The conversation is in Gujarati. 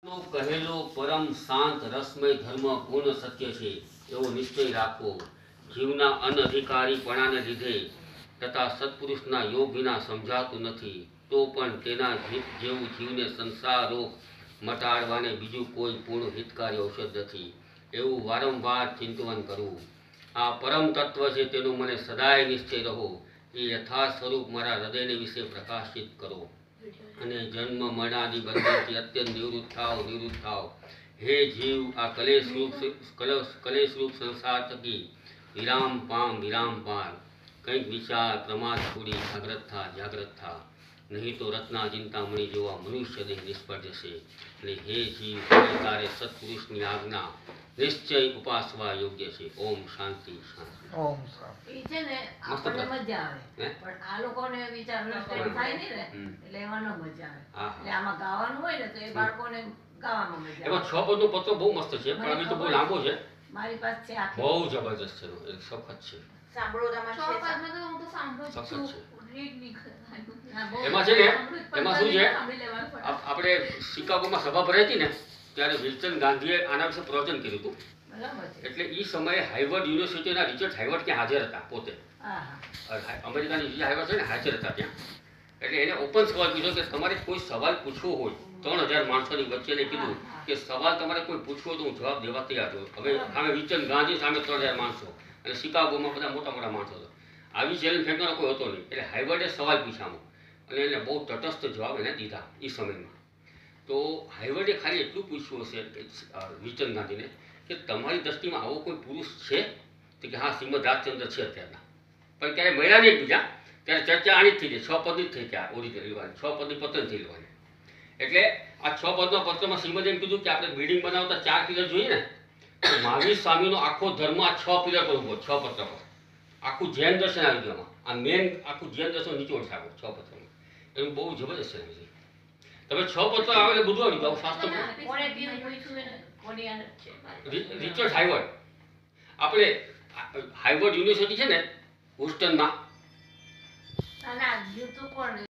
કહેલો પરમ શાંત રસમય ધર્મ પૂર્ણ સત્ય છે એવો નિશ્ચય રાખવો. જીવના અનધિકારીપણાને લીધે તથા સત્પુરુષના યોગ વિના સમજાતું નથી, તો પણ તેના જેવું જીવને સંસાર રોગ મટાડવાને બીજું કોઈ પૂર્ણ હિતકારી ઔષધ નથી, એવું વારંવાર ચિંતન કરવું. આ પરમ તત્વ છે તેનો મને સદાય નિશ્ચય રહો. એ યથાર્થ સ્વરૂપ મારા હૃદયને વિશે પ્રકાશિત કરો અને જન્મ મરણાદી બંધનથી અત્યંત નિવૃત્ત થાવ. હે જીવ, આ કલેશરૂપ સંસાર થકી વિરામ પામ. કંઈક વિચાર પ્રમાદ છોડી જાગ્રત થા, નહીં તો રત્ના ચિંતામણી જેવા મનુષ્ય દેહ નિષ્ફળ જશે. અને હે જીવ, તારે સત્પુરુષની આજ્ઞા નિશ્ચય ઉપાસવા યોગ્ય છે. ઓમ શાંતિ શાંતિ. ઓમ શાંતિ. ઈ છે ને આપણને મજા આવે, પણ આ લોકોને વિચાર understand થાય નહીં ને, એટલે એમાં ન મજા આવે. એટલે આમાં ગાવાનું હોય ને તો એ બાળકોને ગાવામાં મજા આવે. એમાં 6 પદનો પત્ર બહુ મસ્ત છે, પણ હવે તો બહુ લાંબો છે. મારી પાસે છે આખી. બહુ જબરજસ્ત છે, એક સખત છે. સાંભળો તમારે તો હું તો સાંભળું જ છું. રીડ નહીં કરવાનું. એમાં છે ને, એમાં શું છે, આપણે શિકાગોમાં સભા ભરાઈ હતી ને ત્યારે વિલ્સન ગાંધીએ આના વિશે પ્રવચન કર્યું હતું. એટલે એ સમયે હાર્વર્ડ યુનિવર્સિટીના રિચર્ડ હાર્વર્ડ ત્યાં હાજર હતા પોતે. અમેરિકાની હાર્વર્ડ છે ને, હાજર હતા ત્યાં. એટલે એને ઓપન સવાલ કીધો કે તમારે કોઈ સવાલ પૂછવો હોય, 3000 માણસોની વચ્ચે એને કીધું કે સવાલ તમારે કોઈ પૂછવો તો હું જવાબ દેવા તૈયાર છું. હવે સામે વિલ્સન ગાંધી, સામે 3000 માણસો, અને શિકાગોમાં બધા મોટા માણસો હતા. આવી ચેલેન્જ ફેંકવાનો કોઈ હતો નહીં. એટલે હાર્વર્ડે સવાલ પૂછ્યા અને એને બહુ તટસ્થ જવાબ એને દીધા એ સમયમાં. તો હાર્વર્ડે ખાલી એટલું પૂછ્યું હશે વિલ્સન ગાંધીને કે તમારી દ્રષ્ટિમાં આવો કોઈ પુરુષ છે? તો કે હા, શ્રીમદ રાજચંદ્ર છે અત્યારના. પણ ક્યારે મળ્યા નહીં એકબીજા, ત્યારે ચર્ચા આની જ થઈ ગઈ. 6 પદની જ થઈ ગયા ઓરિજિનલ લેવાની, 6 પદની પતન થઈ લેવાની. એટલે આ 6 પદના પત્રમાં શ્રીમદ એમ કીધું કે આપણે બિલ્ડિંગ બનાવતા 4 પિલર જોઈએ ને, તો મહાવીર સ્વામીનો આખો ધર્મ આ 6 પિલર પર ઉભો, 6 પત્ર પર. આખું જૈન દર્શન આવી ગયું આમાં. આ મેન આખું જૈન દર્શન નીચોડ છે આખું 6 પત્રમાં. એનું બહુ જબરદસ્ત છે. તમે 6 પત્ર આવે એટલે બધું આવી ગયું શાસ્ત્ર. રિચર્ડ હાર્વર્ડ, આપણે હાર્વર્ડ યુનિવર્સિટી છે ને હોસ્ટનમાં,